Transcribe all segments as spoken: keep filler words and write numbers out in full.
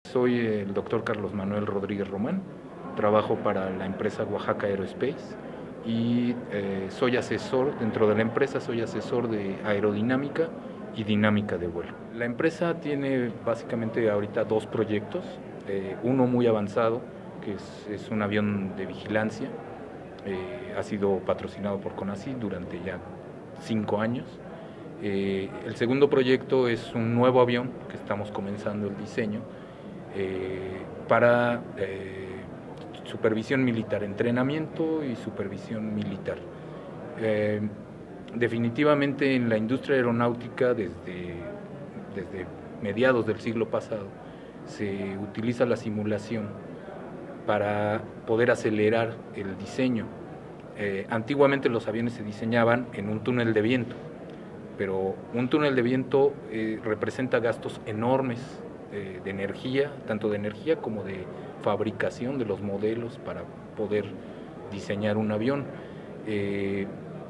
Soy el doctor Carlos Manuel Rodríguez Román, trabajo para la empresa Oaxaca Aerospace y eh, soy asesor, dentro de la empresa soy asesor de aerodinámica y dinámica de vuelo. La empresa tiene básicamente ahorita dos proyectos, eh, uno muy avanzado, que es, es un avión de vigilancia, eh, ha sido patrocinado por CONACYT durante ya cinco años. Eh, el segundo proyecto es un nuevo avión que estamos comenzando el diseño, Eh, para eh, supervisión militar, entrenamiento y supervisión militar. Eh, definitivamente en la industria aeronáutica desde, desde mediados del siglo pasado se utiliza la simulación para poder acelerar el diseño. Eh, antiguamente los aviones se diseñaban en un túnel de viento, pero un túnel de viento eh, representa gastos enormes de, de energía, tanto de energía como de fabricación de los modelos para poder diseñar un avión. Eh,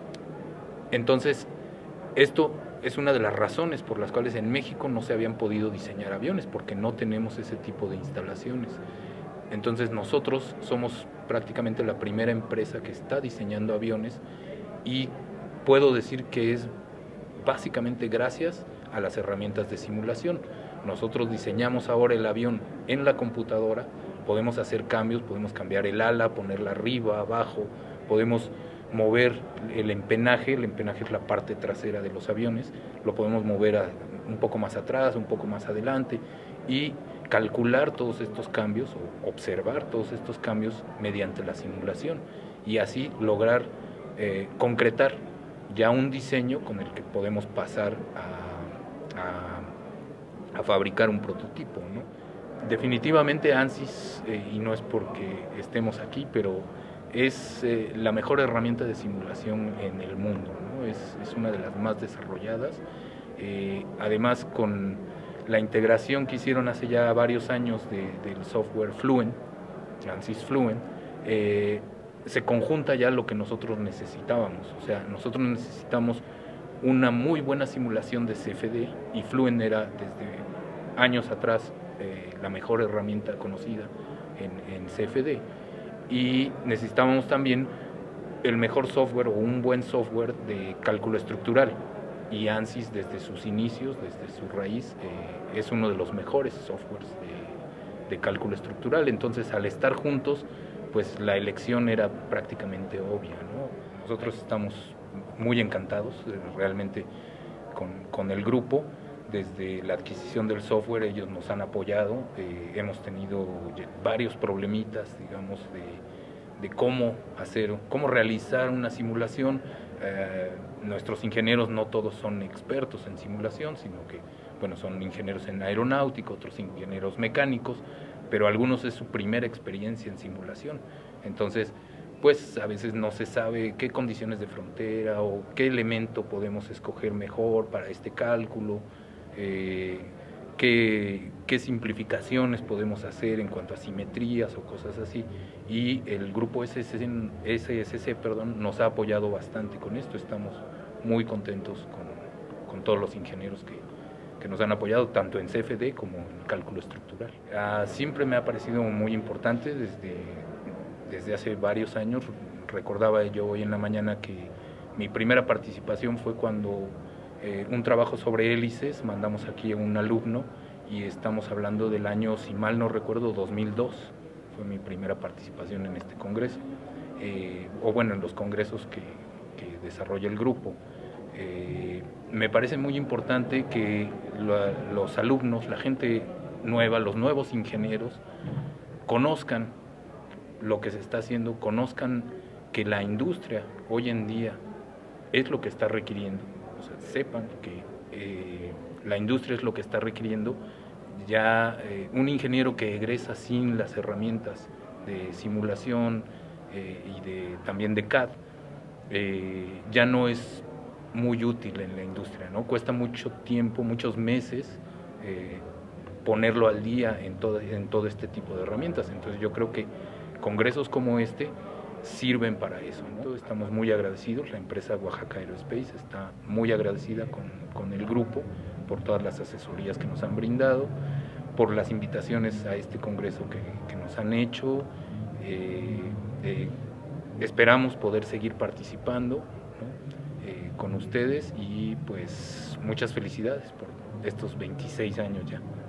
entonces, esto es una de las razones por las cuales en México no se habían podido diseñar aviones, porque no tenemos ese tipo de instalaciones. Entonces nosotros somos prácticamente la primera empresa que está diseñando aviones y puedo decir que es básicamente gracias a las herramientas de simulación. Nosotros diseñamos ahora el avión en la computadora, podemos hacer cambios, podemos cambiar el ala, ponerla arriba, abajo, podemos mover el empenaje, el empenaje es la parte trasera de los aviones, lo podemos mover a, un poco más atrás, un poco más adelante y calcular todos estos cambios o observar todos estos cambios mediante la simulación y así lograr eh, concretar ya un diseño con el que podemos pasar a, a, a fabricar un prototipo, ¿no? Definitivamente ANSYS, eh, y no es porque estemos aquí, pero es eh, la mejor herramienta de simulación en el mundo, ¿no? Es, es una de las más desarrolladas, eh, además con la integración que hicieron hace ya varios años de, del software Fluent, ANSYS Fluent, eh, se conjunta ya lo que nosotros necesitábamos. O sea, nosotros necesitamos una muy buena simulación de C F D y Fluent era desde años atrás eh, la mejor herramienta conocida en, en C F D. Y necesitábamos también el mejor software o un buen software de cálculo estructural. Y ANSYS desde sus inicios, desde su raíz, eh, es uno de los mejores softwares de, de cálculo estructural. Entonces, al estar juntos, pues la elección era prácticamente obvia, ¿no? Nosotros estamos muy encantados eh, realmente con, con el grupo. Desde la adquisición del software ellos nos han apoyado, eh, hemos tenido varios problemitas, digamos, de, de cómo hacer, cómo realizar una simulación. Eh, nuestros ingenieros no todos son expertos en simulación, sino que, bueno, son ingenieros en aeronáutica, otros ingenieros mecánicos, pero algunos es su primera experiencia en simulación. Entonces, pues a veces no se sabe qué condiciones de frontera o qué elemento podemos escoger mejor para este cálculo, eh, qué, qué simplificaciones podemos hacer en cuanto a simetrías o cosas así. Y el grupo S S C perdón, nos ha apoyado bastante con esto. Estamos muy contentos con, con todos los ingenieros que, que nos han apoyado, tanto en C F D como en cálculo estructural. Ah, siempre me ha parecido muy importante desde, desde hace varios años. Recordaba yo hoy en la mañana que mi primera participación fue cuando eh, un trabajo sobre hélices, mandamos aquí a un alumno y estamos hablando del año, si mal no recuerdo, dos mil dos. Fue mi primera participación en este congreso, eh, o bueno, en los congresos que, que desarrolla el grupo. Eh, me parece muy importante que la, los alumnos, la gente nueva, los nuevos ingenieros, conozcan lo que se está haciendo, conozcan que la industria hoy en día es lo que está requiriendo, o sea, sepan que eh, la industria es lo que está requiriendo. Ya eh, un ingeniero que egresa sin las herramientas de simulación eh, y de, también de C A D, eh, ya no es muy útil en la industria, ¿no? Cuesta mucho tiempo, muchos meses eh, ponerlo al día en todo, en todo este tipo de herramientas. Entonces yo creo que congresos como este sirven para eso, ¿no? Estamos muy agradecidos, la empresa Oaxaca Aerospace está muy agradecida con, con el grupo por todas las asesorías que nos han brindado, por las invitaciones a este congreso que, que nos han hecho. Eh, eh, esperamos poder seguir participando, ¿no? eh, con ustedes y pues muchas felicidades por estos veintiséis años ya.